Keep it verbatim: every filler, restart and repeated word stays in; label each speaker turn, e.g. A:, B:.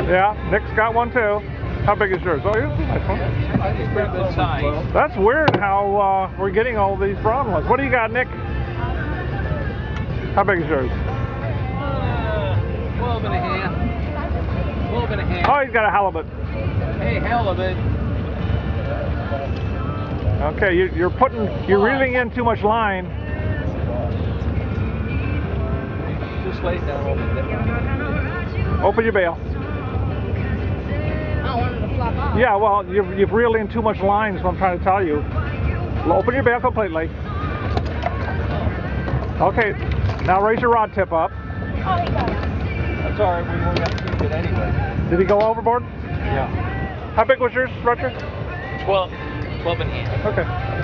A: Yeah, Nick's got one too. How big is yours? Oh, here's a nice one.
B: I think pretty good size.
A: That's weird how uh, we're getting all these brown ones. What do you got, Nick? How big is yours?
B: Uh, twelve and a half. twelve and a half.
A: Oh, he's got a halibut.
B: Hey, halibut.
A: Okay, you, you're putting, you're reeling in too much line.
B: Just lay it down a little bit.
A: Open your bail.
C: I don't want him to flop off.
A: Yeah, well, you've, you've reeled in too much line, is what I'm trying to tell you. Open your bail completely. Okay, now raise your rod tip up.
C: Oh, he got it.
B: That's all right. We won't have to keep it anyway.
A: Did he go overboard?
B: Yeah.
A: How big was yours, Roger?
B: twelve. twelve and a half.
A: Okay.